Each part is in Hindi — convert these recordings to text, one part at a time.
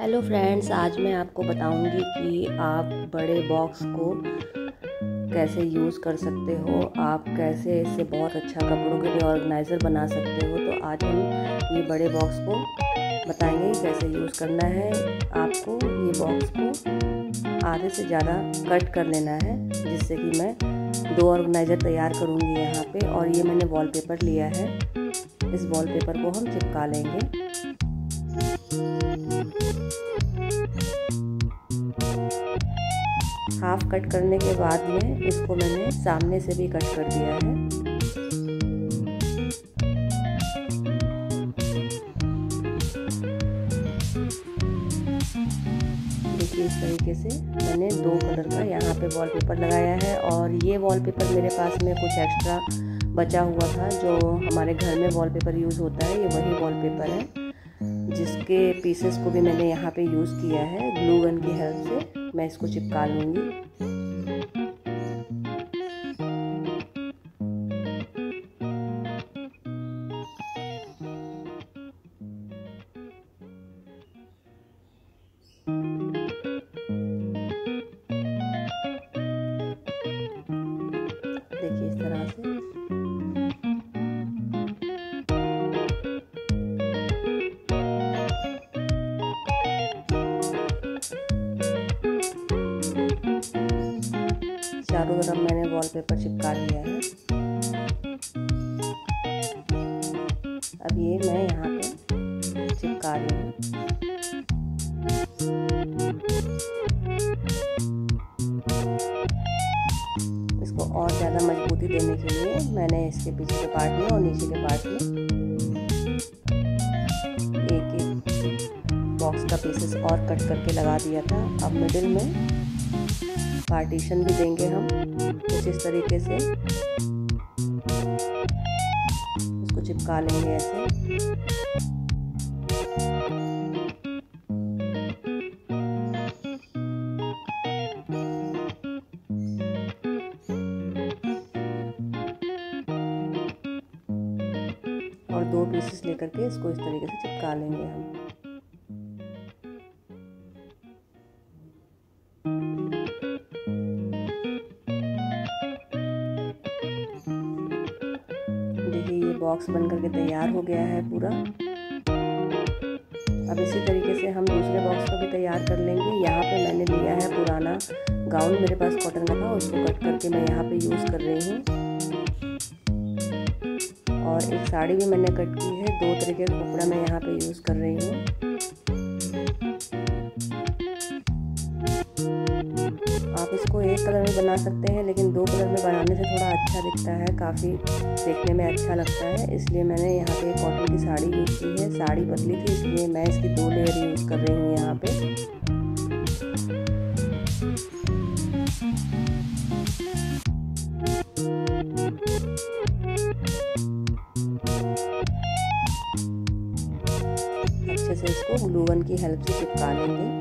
हेलो फ्रेंड्स, आज मैं आपको बताऊंगी कि आप बड़े बॉक्स को कैसे यूज़ कर सकते हो। आप कैसे इससे बहुत अच्छा कपड़ों के लिए ऑर्गेनाइज़र बना सकते हो। तो आज हम ये बड़े बॉक्स को बताएंगे कैसे यूज़ करना है। आपको ये बॉक्स को आधे से ज़्यादा कट कर लेना है, जिससे कि मैं 2 ऑर्गेनाइज़र तैयार करूँगी यहाँ पे। और ये मैंने वॉलपेपर लिया है, इस वॉलपेपर को हम चिपका लेंगे। हाफ कट करने के बाद में इसको मैंने सामने से भी कट कर दिया है। देखिए, इस तरीके से मैंने 2 कलर का यहाँ पे वॉलपेपर लगाया है। और ये वॉलपेपर मेरे पास में कुछ एक्स्ट्रा बचा हुआ था, जो हमारे घर में वॉलपेपर यूज़ होता है। ये वही वॉलपेपर है जिसके पीसेस को भी मैंने यहाँ पे यूज़ किया है। ग्लू गन की हेल्प से मैं इसको चिपका लूँगी। देखिए, इस तरह से चारों तरफ मैंने वॉलपेपर चिपका लिया है। अब ये मैं यहाँ पे चिपका रही हूँ। इसको और ज़्यादा मजबूती देने के लिए मैंने इसके पीछे के पार्ट में और नीचे के पार्ट में एक बॉक्स का पीसेस और कट करके लगा दिया था। अब मिडिल में पार्टीशन भी देंगे हम कुछ इस तरीके से। इसको चिपका लेंगे ऐसे। और 2 पीसेस लेकर के इसको इस तरीके से चिपका लेंगे हम। देखिए, ये बॉक्स बन करके तैयार हो गया है पूरा। अब इसी तरीके से हम दूसरे बॉक्स को भी तैयार कर लेंगे। यहाँ पे मैंने लिया है पुराना गाउन, मेरे पास कॉटन का था, उसको कट करके मैं यहाँ पे यूज़ कर रही हूँ। और एक साड़ी भी मैंने कट की है, 2 तरीके का कपड़ा मैं यहाँ पे यूज़ कर रही हूँ। आप इसको एक कलर में बना सकते हैं, लेकिन 2 कलर में बनाने से थोड़ा अच्छा दिखता है, काफ़ी देखने में अच्छा लगता है। इसलिए मैंने यहाँ पे कॉटन की साड़ी यूज़ की है। साड़ी पतली थी, इसलिए मैं इसकी 2 लेयर यूज़ कर रही हूँ यहाँ पे। अच्छे से इसको ग्लू गन की हेल्प से चिपका लेंगे।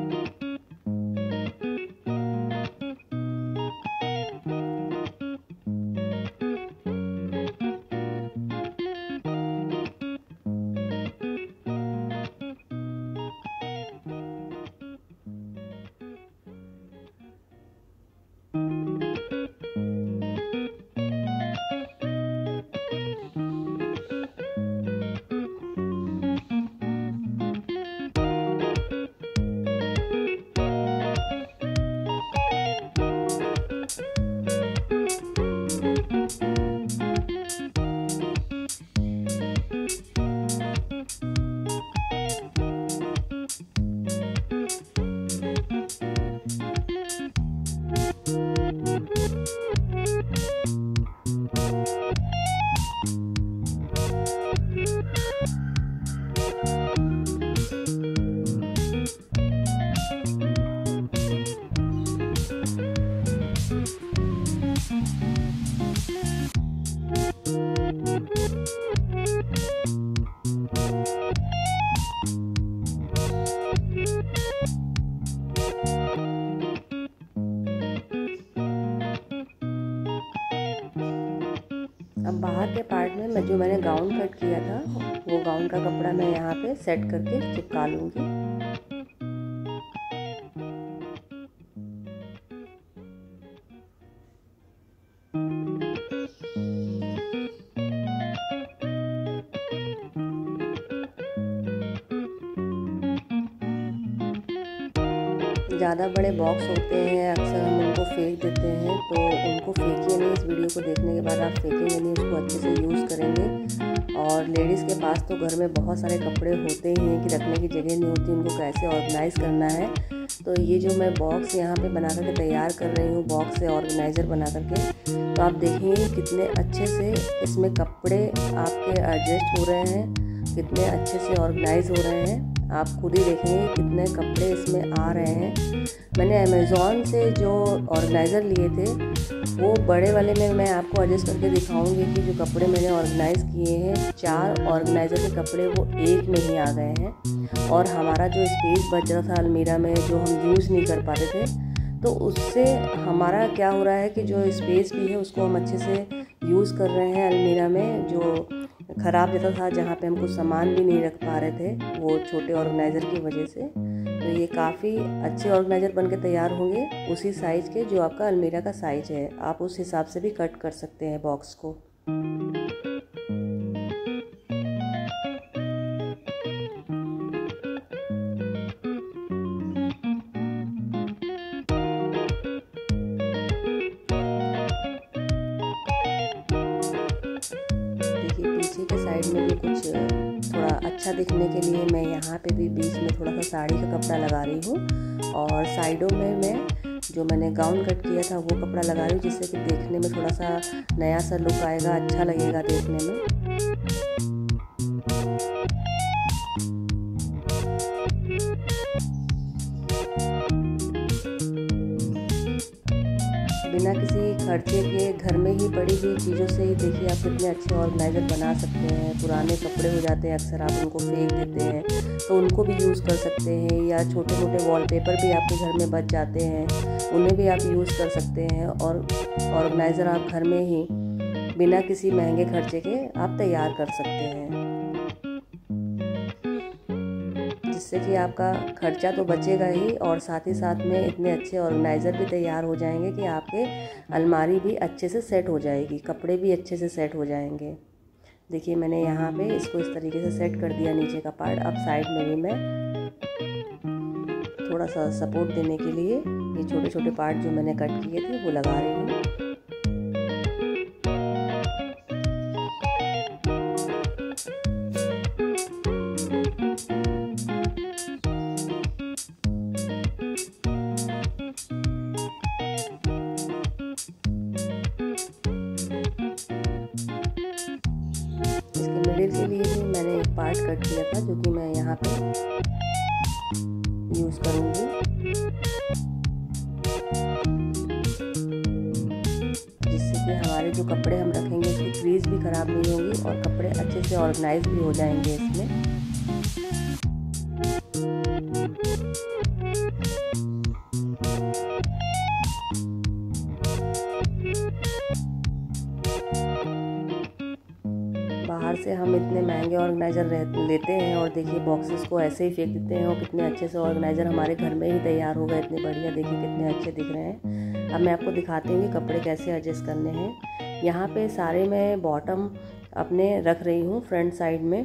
अब बाहर के पार्ट में जो मैंने गाउन कट किया था वो गाउन का कपड़ा मैं यहाँ पे सेट करके चिपका लूँगी। ज़्यादा बड़े बॉक्स होते हैं, अक्सर हम उनको फेंक देते हैं, तो उनको फेंकिए नहीं। इस वीडियो को देखने के बाद आप फेंकेंगे नहीं, उसको अच्छे से यूज़ करेंगे। और लेडीज़ के पास तो घर में बहुत सारे कपड़े होते ही हैं कि रखने की जगह नहीं होती, उनको कैसे ऑर्गेनाइज़ करना है। तो ये जो मैं बॉक्स यहाँ पे बना करके तैयार कर रही हूँ, बॉक्स से ऑर्गेनाइज़र बना करके, तो आप देखेंगे कितने अच्छे से इसमें कपड़े आपके एडजस्ट हो रहे हैं, कितने अच्छे से ऑर्गेनाइज हो रहे हैं। आप खुद ही देखेंगे कितने कपड़े इसमें आ रहे हैं। मैंने अमेज़ॉन से जो ऑर्गेनाइज़र लिए थे वो बड़े वाले में मैं आपको एडजस्ट करके दिखाऊंगी कि जो कपड़े मैंने ऑर्गेनाइज़ किए हैं, 4 ऑर्गेनाइज़र के कपड़े वो एक में ही आ गए हैं। और हमारा जो स्पेस बच रहा था अलमीरा में, जो हम यूज़ नहीं कर पाते थे, तो उससे हमारा क्या हो रहा है कि जो स्पेस भी है उसको हम अच्छे से यूज़ कर रहे हैं। अलमीरा में जो ख़राब जैसा था, जहाँ पे हम कुछ सामान भी नहीं रख पा रहे थे वो छोटे ऑर्गेनाइज़र की वजह से, तो ये काफ़ी अच्छे ऑर्गेनाइज़र बन के तैयार होंगे उसी साइज़ के जो आपका अलमीरा का साइज़ है। आप उस हिसाब से भी कट कर सकते हैं बॉक्स को। पीछे के साइड में भी कुछ थोड़ा अच्छा दिखने के लिए मैं यहाँ पे भी बीच में थोड़ा सा साड़ी का कपड़ा लगा रही हूँ, और साइडों में मैं जो मैंने गाउन कट किया था वो कपड़ा लगा रही हूँ, जिससे कि देखने में थोड़ा सा नया सा लुक आएगा, अच्छा लगेगा देखने में। बिना किसी खर्चे के घर में ही पड़ी हुई चीज़ों से ही देखिए आप कितने अच्छे ऑर्गेनाइज़र बना सकते हैं। पुराने कपड़े हो जाते हैं, अक्सर आप उनको फेंक देते हैं, तो उनको भी यूज़ कर सकते हैं। या छोटे मोटे वॉलपेपर भी आपके घर में बच जाते हैं, उन्हें भी आप यूज़ कर सकते हैं। और ऑर्गेनाइज़र आप घर में ही बिना किसी महंगे खर्चे के आप तैयार कर सकते हैं, जिससे कि आपका खर्चा तो बचेगा ही, और साथ ही साथ में इतने अच्छे ऑर्गेनाइज़र भी तैयार हो जाएंगे कि आपके अलमारी भी अच्छे से सेट हो जाएगी, कपड़े भी अच्छे से सेट हो जाएंगे। देखिए मैंने यहाँ पे इसको इस तरीके से सेट कर दिया नीचे का पार्ट। अब साइड में भी मैं थोड़ा सा सपोर्ट देने के लिए ये छोटे छोटे पार्ट जो मैंने कट किए थे वो लगा रही हूँ। मिडिल के लिए भी मैंने एक पार्ट कट किया था, जो कि मैं यहाँ पे यूज़ करूँगी, जिससे कि हमारे जो कपड़े हम रखेंगे उसकी क्रीज भी ख़राब नहीं होगी और कपड़े अच्छे से ऑर्गेनाइज भी हो जाएंगे इसमें। बाहर से हम इतने महंगे ऑर्गेनाइज़र लेते हैं और देखिए बॉक्सेस को ऐसे ही फेंक देते हैं, और कितने अच्छे से ऑर्गेनाइज़र हमारे घर में ही तैयार हो गए, इतने बढ़िया। देखिए कितने अच्छे दिख रहे हैं। अब मैं आपको दिखाती हूँ कि कपड़े कैसे एडजस्ट करने हैं। यहाँ पे सारे मैं बॉटम अपने रख रही हूँ फ्रंट साइड में।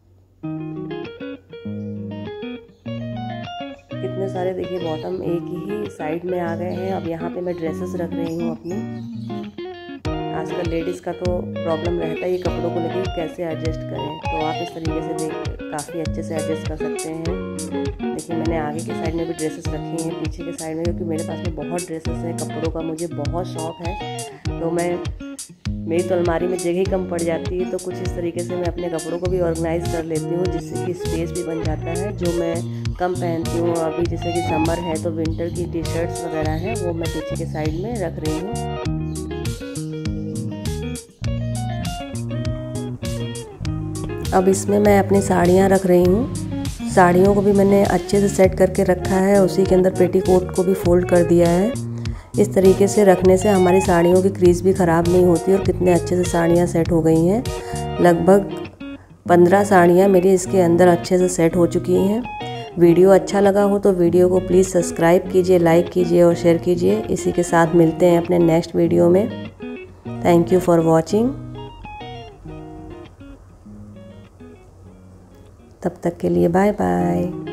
कितने सारे देखिए बॉटम एक ही साइड में आ गए हैं। अब यहाँ पे मैं ड्रेसेस रख रही हूँ अपनी। आजकल लेडीज़ का तो प्रॉब्लम रहता है ये कपड़ों को लेकर कैसे एडजस्ट करें, तो आप इस तरीके से देख काफ़ी अच्छे से एडजस्ट कर सकते हैं। देखिए मैंने आगे के साइड में भी ड्रेसेस रखी हैं, पीछे के साइड में, क्योंकि मेरे पास में बहुत ड्रेसेस हैं कपड़ों का, मुझे बहुत शौक़ है। तो मेरी तो अलमारी में जगह ही कम पड़ जाती है, तो कुछ इस तरीके से मैं अपने कपड़ों को भी ऑर्गेनाइज़ कर लेती हूँ, जिससे कि स्पेस भी बन जाता है। जो मैं कम पहनती हूँ अभी, जैसे कि समर है तो विंटर की टी शर्ट्स वगैरह हैं, वो मैं पीछे के साइड में रख रही हूँ। अब इसमें मैं अपनी साड़ियाँ रख रही हूँ। साड़ियों को भी मैंने अच्छे से सेट करके रखा है, उसी के अंदर पेटीकोट को भी फोल्ड कर दिया है। इस तरीके से रखने से हमारी साड़ियों की क्रीज भी ख़राब नहीं होती, और कितने अच्छे से साड़ियाँ सेट हो गई हैं। लगभग 15 साड़ियाँ मेरी इसके अंदर अच्छे से सेट हो चुकी हैं। वीडियो अच्छा लगा हो तो वीडियो को प्लीज़ सब्सक्राइब कीजिए, लाइक कीजिए और शेयर कीजिए। इसी के साथ मिलते हैं अपने नेक्स्ट वीडियो में। Thank you for watching. तब तक के लिए बाय बाय।